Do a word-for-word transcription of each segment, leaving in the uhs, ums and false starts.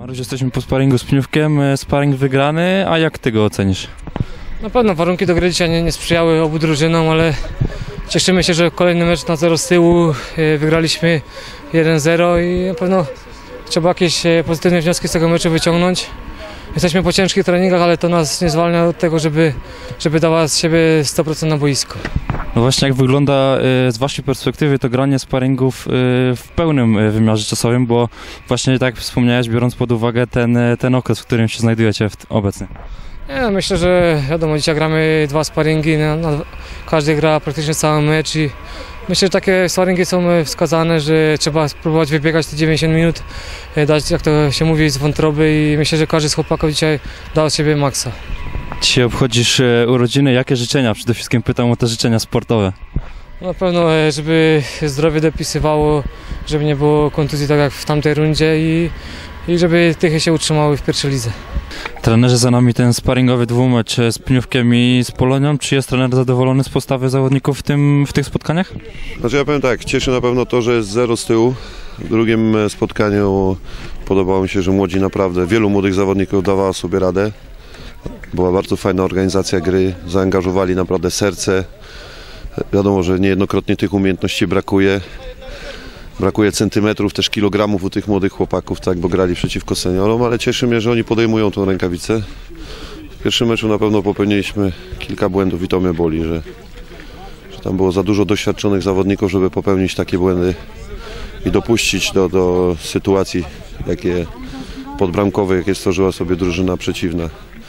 Mariusz, jesteśmy po sparingu z Pniówkiem, sparing wygrany, a jak ty go ocenisz? Na pewno warunki do gry dzisiaj nie, nie sprzyjały obu drużynom, ale cieszymy się, że kolejny mecz na zero z tyłu, wygraliśmy jeden zero i na pewno trzeba jakieś pozytywne wnioski z tego meczu wyciągnąć. Jesteśmy po ciężkich treningach, ale to nas nie zwalnia od tego, żeby, żeby dała z siebie sto procent na boisku. No właśnie, jak wygląda y, z waszej perspektywy to granie sparingów y, w pełnym y, wymiarze czasowym, bo właśnie tak jak wspomniałeś, biorąc pod uwagę ten, ten okres, w którym się znajdujecie w, obecnie. Ja myślę, że wiadomo, dzisiaj gramy dwa sparingi, na, na, każdy gra praktycznie cały mecz i myślę, że takie sparingi są wskazane, że trzeba spróbować wybiegać te dziewięćdziesiąt minut, dać, jak to się mówi, z wątroby i myślę, że każdy z chłopaków dzisiaj dał z siebie maksa. Dzisiaj obchodzisz e, urodziny, jakie życzenia? Przede wszystkim pytam o te życzenia sportowe. Na pewno, żeby zdrowie dopisywało, żeby nie było kontuzji tak jak w tamtej rundzie i, i żeby tychy się utrzymały w pierwszej lidze. Trenerze, za nami ten sparingowy dwumecz z Pniówkiem i z Polonią. Czy jest trener zadowolony z postawy zawodników w, tym, w tych spotkaniach? Znaczy ja powiem tak, cieszy na pewno to, że jest zero z tyłu. W drugim spotkaniu podobało mi się, że młodzi naprawdę, wielu młodych zawodników dawało sobie radę. Była bardzo fajna organizacja gry, zaangażowali naprawdę serce. Wiadomo, że niejednokrotnie tych umiejętności brakuje. Brakuje centymetrów, też kilogramów u tych młodych chłopaków, tak, bo grali przeciwko seniorom, ale cieszy mnie, że oni podejmują tą rękawicę. W pierwszym meczu na pewno popełniliśmy kilka błędów i to mnie boli, że, że tam było za dużo doświadczonych zawodników, żeby popełnić takie błędy i dopuścić do, do sytuacji, jakie podbramkowe, jakie stworzyła sobie drużyna przeciwna.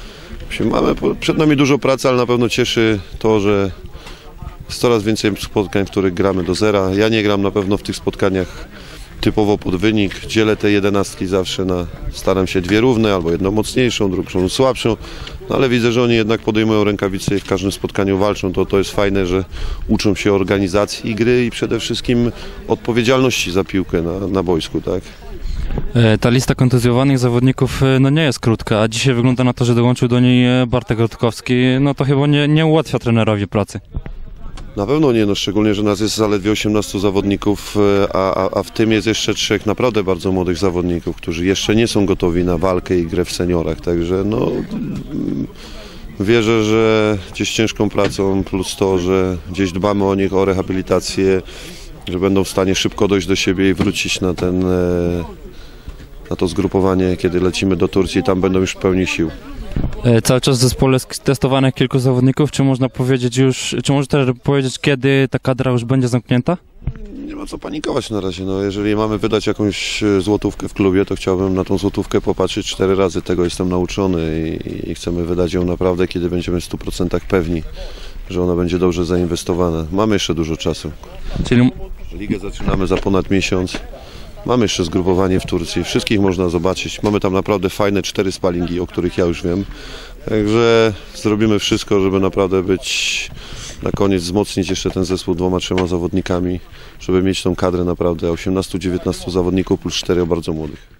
Mamy przed nami dużo pracy, ale na pewno cieszy to, że jest coraz więcej spotkań, w których gramy do zera. Ja nie gram na pewno w tych spotkaniach typowo pod wynik. Dzielę te jedenastki zawsze na, staram się dwie równe, albo jedną mocniejszą, drugą słabszą. No ale widzę, że oni jednak podejmują rękawice i w każdym spotkaniu walczą. To, to jest fajne, że uczą się organizacji gry i przede wszystkim odpowiedzialności za piłkę na, na boisku, tak? Ta lista kontuzjowanych zawodników no nie jest krótka, a dzisiaj wygląda na to, że dołączył do niej Bartek Rutkowski. No to chyba nie, nie ułatwia trenerowi pracy. Na pewno nie, no szczególnie, że nas jest zaledwie osiemnastu zawodników, a, a, a w tym jest jeszcze trzech naprawdę bardzo młodych zawodników, którzy jeszcze nie są gotowi na walkę i grę w seniorach, także no wierzę, że gdzieś ciężką pracą plus to, że gdzieś dbamy o nich, o rehabilitację, że będą w stanie szybko dojść do siebie i wrócić na ten, na to zgrupowanie, kiedy lecimy do Turcji, tam będą już w pełni sił. Cały czas w zespole jest testowanych kilku zawodników, czy można powiedzieć już, czy może też powiedzieć, kiedy ta kadra już będzie zamknięta? Nie ma co panikować na razie, no jeżeli mamy wydać jakąś złotówkę w klubie, to chciałbym na tą złotówkę popatrzeć cztery razy, tego jestem nauczony i, i chcemy wydać ją naprawdę, kiedy będziemy w stu procentach pewni, że ona będzie dobrze zainwestowana. Mamy jeszcze dużo czasu. Czyli... Ligę zaczynamy za ponad miesiąc. Mamy jeszcze zgrupowanie w Turcji, wszystkich można zobaczyć. Mamy tam naprawdę fajne cztery sparingi, o których ja już wiem. Także zrobimy wszystko, żeby naprawdę być, na koniec wzmocnić jeszcze ten zespół dwoma, trzema zawodnikami, żeby mieć tą kadrę naprawdę osiemnastu dziewiętnastu zawodników plus czterech bardzo młodych.